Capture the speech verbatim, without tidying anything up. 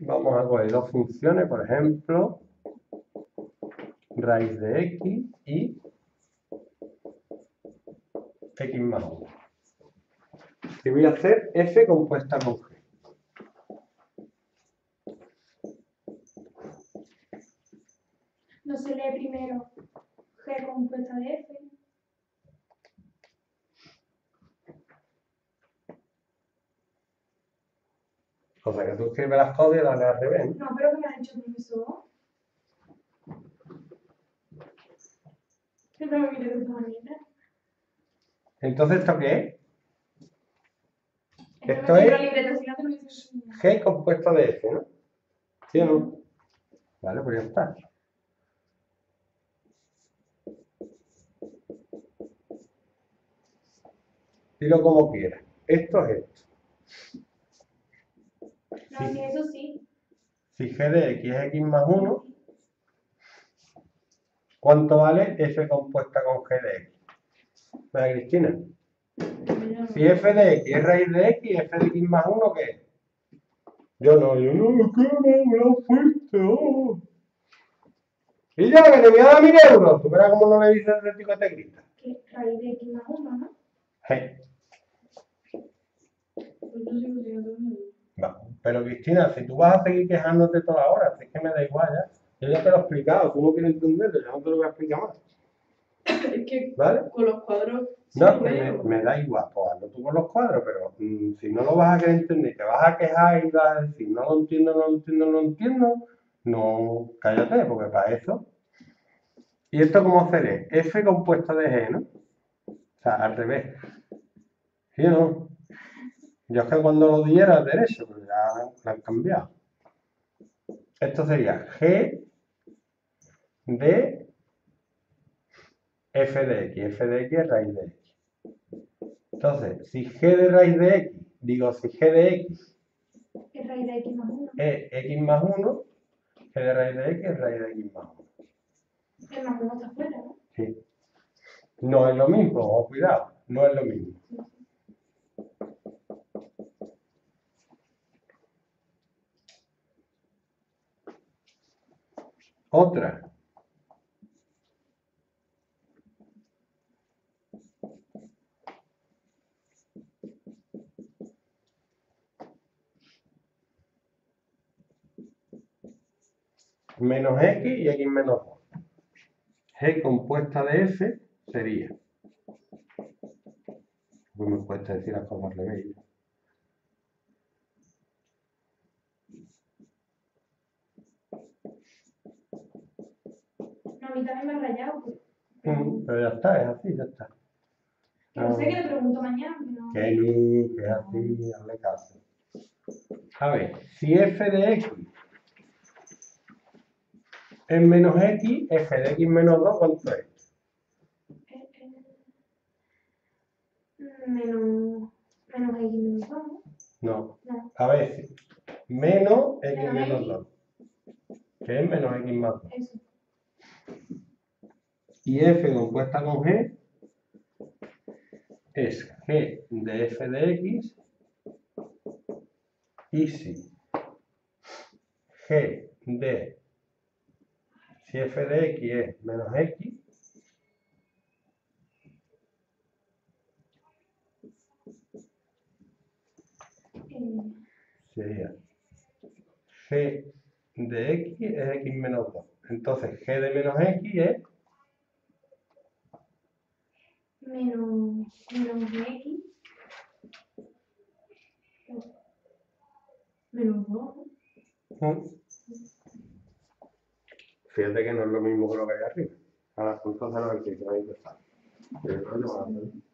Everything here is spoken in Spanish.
vamos a coger dos funciones, por ejemplo, raíz de x y x más uno. Y voy a hacer f compuesta con g. No se lee primero g compuesta de f. O sea que tú escribes las cosas y las lees al revés. No, pero ¿qué me ha dicho el profesor? Que no me mire de esta manera. Entonces, ¿esto qué es? Es que Esto me es la libreta, si no te lo dices. g compuesta de f, ¿no? ¿Sí o no? Vale, pues ya está. Dilo como quieras. Esto es esto. No, sí, eso sí. Si g de x es x más uno, ¿cuánto vale f compuesta con g de x? Venga, Cristina. Si f de x es raíz de x, f de x más uno, ¿qué es? Yo no, yo no, ¿qué me lo fuiste? Oh. Y yo, que te voy a dar mil euros. ¿Tú verás cómo no le dices el tico de grita? Que raíz de x más uno, ¿no? G. Pues yo sigo siendo mío. Va. Pero Cristina, si tú vas a seguir quejándote toda la hora, es que me da igual ya. Yo ya te lo he explicado, tú no quieres entenderlo, yo no te lo voy a explicar más. Es que ¿Vale? con los cuadros. No, que me, me da igual, pues hazlo tú con los cuadros, pero mm, si no lo vas a querer entender, te vas a quejar y vas a decir, no lo entiendo, no lo entiendo, no lo entiendo, no, cállate, porque para eso. ¿Y esto cómo seré? F compuesta de G, ¿no? O sea, al revés. ¿Sí o no? Yo es que cuando lo di era al derecho, pero ya lo han cambiado. Esto sería G de f de x. F de x es raíz de x. Entonces, si g de raíz de x, digo, si g de x Es raíz de x más uno. es x más uno, g de raíz de x es raíz de x más uno. El más uno está afuera, ¿no? Sí. No es lo mismo, ojo, cuidado, no es lo mismo. Otra. Menos x y x menos dos. G compuesta de f sería. Pues me cuesta decir las cosas al revés. No, a mí también me ha rayado. Mm, pero ya está, es así, ya está. Que no sé qué le pregunto mañana. Que no. Que no, que es así, hazle caso. A ver, si f de x es menos x, f de x menos dos, ¿cuánto es? Eh, eh, menos, menos x menos dos, ¿no? No. No. A ver, si menos x Menos menos X. dos. Que es menos x más dos. Eso. Y f compuesta con g es g de f de x y si g de si f de x es menos x, Eh, sería g de x es x menos dos. Entonces g de menos x es menos, menos x. Menos dos, ¿no? ¿Mm? Fíjate que no es lo mismo que lo que hay arriba. Ahora, entonces no hay que empezar.